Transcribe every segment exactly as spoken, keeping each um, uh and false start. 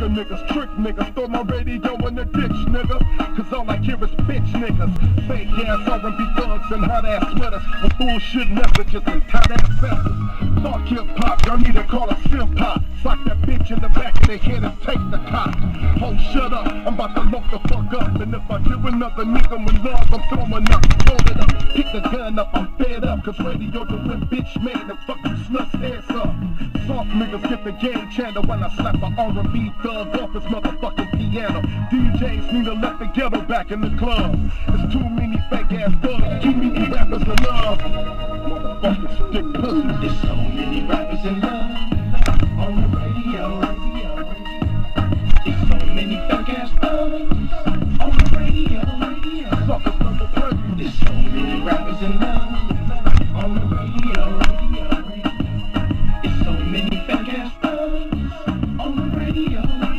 Sucker niggas, trick niggas, throw my radio in the ditch, nigga. Cause all I hear is bitch niggas. Fake ass R and B thugs and hot ass sweaters with bullshit messages and tight ass vessels. Fuck hip hop, y'all need to call a simp hop. Sock that bitch in the back of their head and take the top. Ho, shut up, I'm about to lock the fuck up. And if I hear another nigga with love, I'm throwing up. Hold it up, pick the gun up, I'm fed up. Cause radio the whip bitch made and fucking sluts ass up. Soft niggas get the game channel when I slap a R and B thug off his motherfucking piano. D Js need to let the ghetto back in the club. There's too many fake ass thugs, too many rappers in love. Motherfucking stick pussy. There's so many rappers in love on the radio. There's so many fake ass thugs on the radio. Suckers number twenty. There's so many rappers in love on the radio. There's so many fake ass thugs on the radio.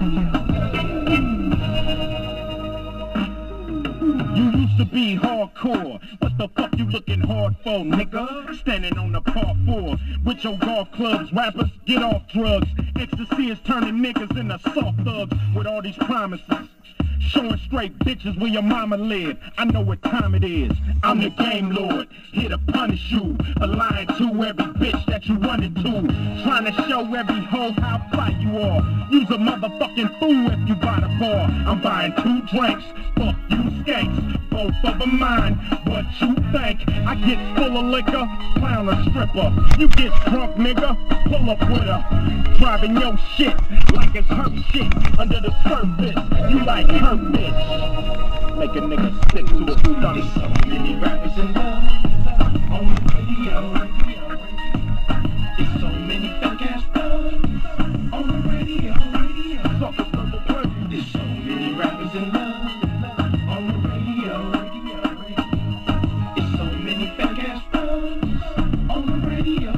You used to be hardcore. What the fuck you looking hard for, nigga? Standing on the part four with your golf clubs. Rappers, get off drugs. Ecstasy is turning niggas into soft thugs with all these promises. Showing straight bitches where your mama live. I know what time it is. I'm the game lord, here to punish you. A lying to every bitch that you run into. Trying to show every hoe how fly you are. Use a motherfucking fool if you buy the bar. I'm buying two drinks, fuck you skanks. Both of them mine, what you think? I get full of liquor, clown a stripper. You get drunk, nigga, pull up with her. Driving your shit like it's her shit under the surface. You like her bitch. Make a nigga stick to a stomach. There's so many rappers in love on the radio. There's so many fake ass thugs on the radio. Suckers number twenty. There's so many rappers in love on the radio. There's so many fake ass thugs on the radio.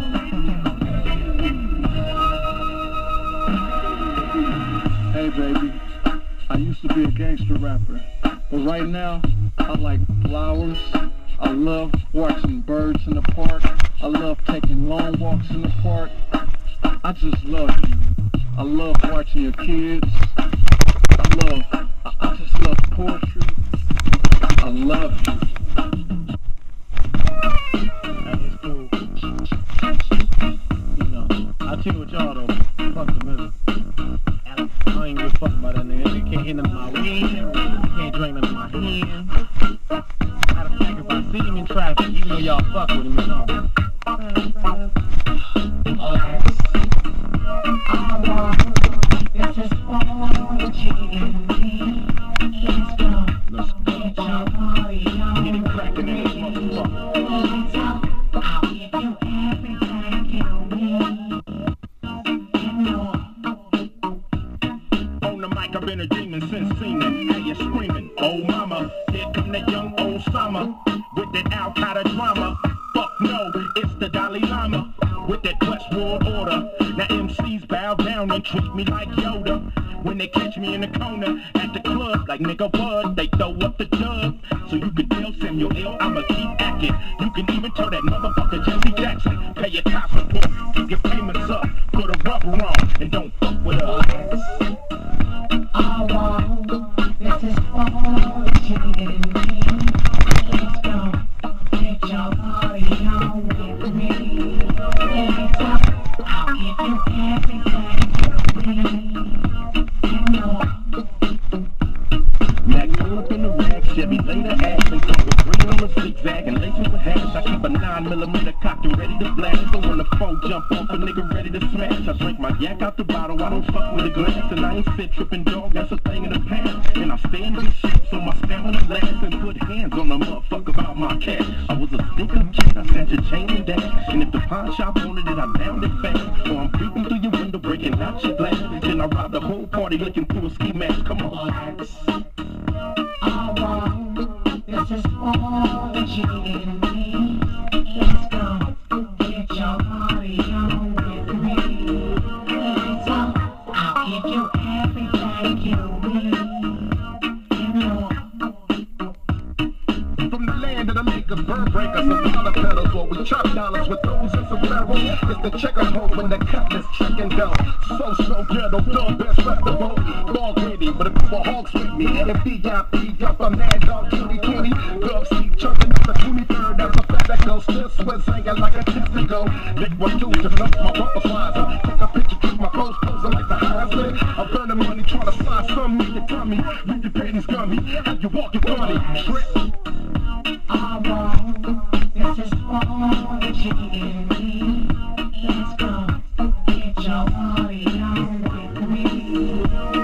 Hey baby, I used to be a gangster rapper, but right now, I like flowers. I love watching birds in the park. I love taking long walks in the park. I just love you. I love watching your kids. I love, I, I just love poetry. I love you. That is cool. You know, I'll tell you what y'all though. Fuck the middle. I don't even give a fuck about that nigga. You can't hit none of my weed. You can't drink none of my hand. Matter of fact, if I see him in traffic, even though y'all fuck with him, it's on. Let's go. Get it crackin' in this motherfucker. On the mic, I've been a demon since seeming. Hey, you're screaming, oh mama. Here come that young Osama with that Al Qaeda drama. Fuck no, it's the Dalai Lama with that Westworld order. Now M Cs bow down and treat me like Yoda. When they catch me in the corner at the club, like nigga what? They throw up the dub. So you can tell Samuel L, I'ma keep acting. You can even tell that motherfucker Jesse Jackson. Pay your child support, keep your payments up. Put a rubber on and don't fuck with us. I want this is fortune. Let's go, get your party on with me. Let's go, I'll give you everything you need. Next, pull up in the rag, Chevy later ass and come with green on the zigzag and lace with hash. I keep a nine millimeter cocked and ready to blast. So when the phone jump off, a nigga ready to smash. I drink my yak out the bottle, I don't fuck with the glass. And I ain't fit tripping dog, that's a thing in the past. And I stay in good shit, so my stamina lasts. And put hands on the motherfucker about my cash. I was a stinker kid, I sent your chain and dash. And if the pawn shop wanted it, I downed it fast. Or I'm creeping through your window, breaking out your glass. Then I robbed the whole party looking through a ski mask. Come on. I want this is fortune. Let's go, get your party on with me. Let's go, I'll give you everything you need. You know. From the land of the makers, burn breakers, and dollar pedals, what we them chop dollars with those in sombrero. It's the checker hole when the cut is checking down. So, so ghetto, dumb, best rap the road. Ball ready, but if you were Hawks with me, and V I P, up a mad dog twenty twenty. Dogs keep chucking up the twenty-third, that's a fat that goes still sweat singing like a testicle. Nick one, two, just up my bumper slides. Take a picture, trick my clothes, posing like the Heisman. I'm burning money, trying to slide some in your tummy. Read the pennies gummy, how you walking funny. Trick. I want, this is all the G in me. Let's go, get your party on with me.